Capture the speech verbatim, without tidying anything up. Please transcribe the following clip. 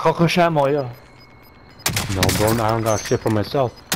Coco shot Moya. No, bro, I don't got shit for myself.